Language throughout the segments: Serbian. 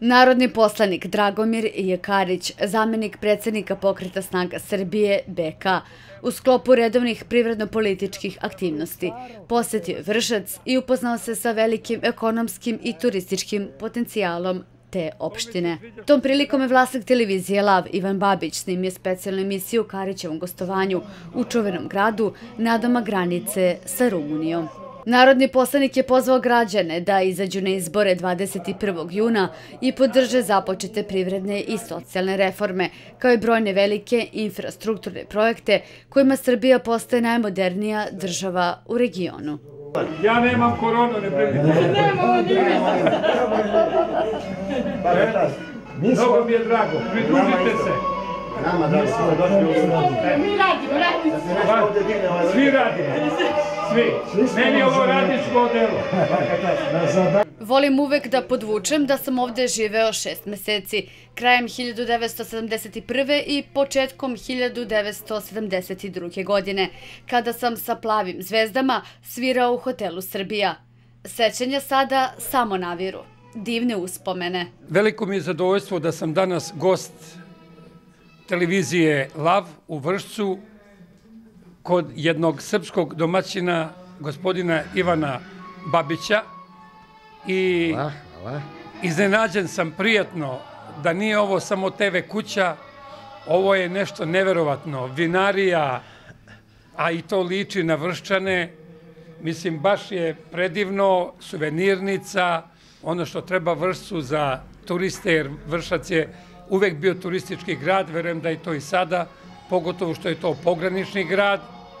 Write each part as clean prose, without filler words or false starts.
Narodni poslanik Dragomir Jekarić, zamenik predsjednika Pokreta snaga Srbije BK, u sklopu redovnih privredno-političkih aktivnosti posjetio je Vršac i upoznao se sa velikim ekonomskim i turističkim potencijalom te opštine. Tom prilikom je vlasnik televizije Lav Ivan Babić snimio specijalnu emisiju o Karićevom gostovanju u čuvenom gradu nadoma granice sa Rumunijom. Narodni poslanik je pozvao građane da izađu na izbore 21. juna i podrže započete privredne i socijalne reforme, kao i brojne velike infrastrukturne projekte kojima Srbija postaje najmodernija država u regionu. Ja nemam koronu, ne brinite. Mnogo mi je drago, pridružite se. Mi radimo. Svi radimo. Svi. Meni je ovo radničko delo. Volim uvek da podvučem da sam ovde živeo 6 meseci, krajem 1971. i početkom 1972. godine, kada sam sa Plavim zvezdama svirao u hotelu Srbija. Sećanja sada samo naviru. Divne uspomene. Veliko mi je zadovoljstvo da sam danas gost televizije Lav u Vršcu kod jednog srpskog domaćina, gospodina Ivana Babića. I iznenađen sam prijatno da nije ovo samo TV kuća, ovo je nešto neverovatno. Vinarija, a i to liči na Vrščane. Mislim, baš je predivno, suvenirnica, ono što treba Vršcu za turiste, jer Vršac je uvek bio turistički grad, verujem da je to i sada, pogotovo što je to pogranični grad.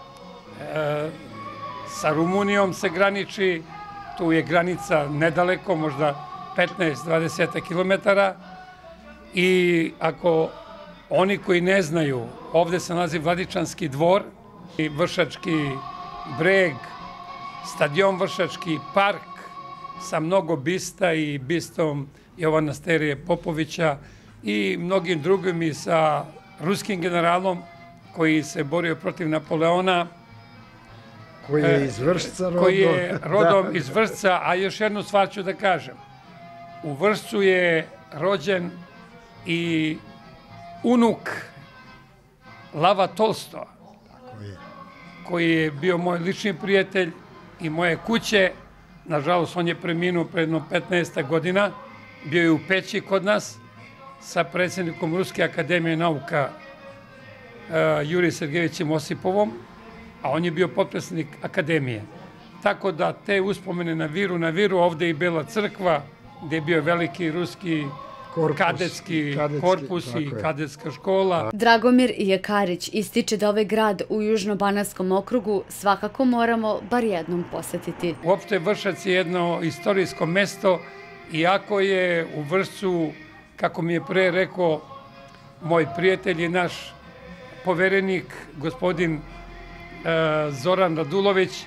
Sa Rumunijom se graniči, tu je granica nedaleko, možda 15-20 kilometara. I ako oni koji ne znaju, ovde se nalazi Vladičanski dvor, Vršački breg, stadion Vršački, park sa mnogo bista i bistom Jovana Sterije Popovića i mnogim drugim, i sa ruskim generalom koji se borio protiv Napoleona, koji je iz Vršca rodom. Koji je rodom iz Vršca, a još jednu stvar ću da kažem. U Vršcu je rođen i unuk Lava Tolstoja, koji je bio moj lični prijatelj i moje kuće. Nažalost, on je preminuo pre jedno 15 godina. Bio je u Peći kod nas sa predsjednikom Ruske akademije nauka Jurij Sergejevićem Osipovom, a on je bio potpredsjednik akademije. Tako da te uspomene na viru, ovde i Bela crkva, gde je bio veliki ruski kadetski korpus i kadetska škola. Dragomir Jekarić ističe da ovaj grad u Južno-Banatskom okrugu svakako moramo bar jednom posetiti. Uopšte Vršac je jedno istorijsko mesto, iako je u Vršcu, kako mi je pre rekao moj prijatelj i naš poverenik, gospodin Zoran Radulović,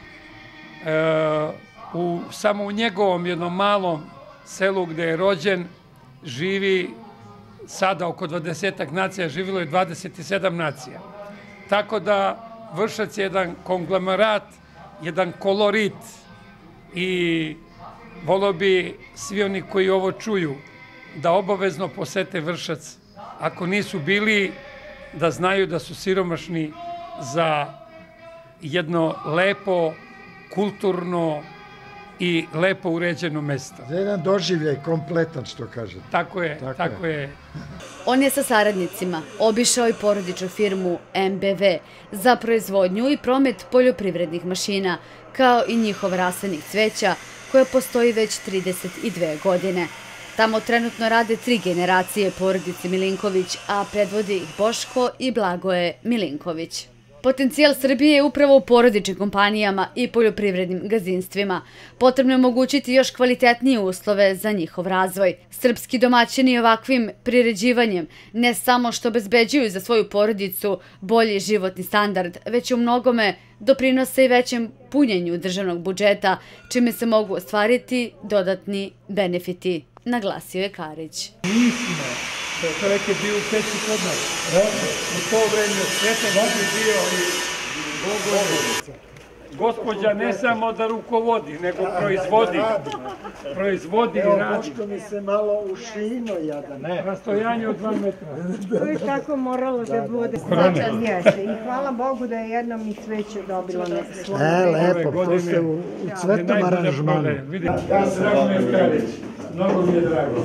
samo u njegovom jednom malom selu gde je rođen živi sada oko 20 nacija, živilo je 27 nacija. Tako da Vršac je jedan konglomerat, jedan kolorit i volio bi svi oni koji ovo čuju da obavezno posete Vršac. Ako nisu bili, da znaju da su siromašni za jedno lepo, kulturno i lepo uređeno mesto. Za jedan doživljaj kompletan, što kažete. Tako je. On je sa saradnicima obišao i porodičnu firmu MBV za proizvodnju i promet poljoprivrednih mašina, kao i njihov rasadnik cveća, koja postoji već 32 godine. Tamo trenutno rade 3 generacije porodice Milinković, a predvode ih Boško i Blagoje Milinković. Potencijal Srbije je upravo u porodičnim kompanijama i poljoprivrednim gazdinstvima. Potrebno je omogućiti još kvalitetnije uslove za njihov razvoj. Srpski domaćini ovakvim priređivanjem ne samo što obezbeđuju za svoju porodicu bolji životni standard, već u mnogome doprinose i većem punjenju državnog budžeta, čime se mogu ostvariti dodatni benefiti, naglasio je Karić. Čovjek je bio u Peći kod nas. U to vreme Sveta je bio i Gospođa ne samo da rukovodi, nego proizvodi. proizvodi i radi. Boško mi se malo ušino jadan. Rastojanje od 2 metra. To je tako moralo da bude. Jeste. I hvala Bogu da je jednom i cveće dobilo svoje. Lepo, to ste u cvetnom aranžmanu. Dragomir Karić, mnogo mi je drago.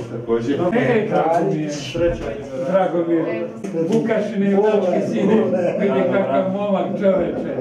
Drago mi je. Vukašin je junački sine, vidi kakav momak čoveče.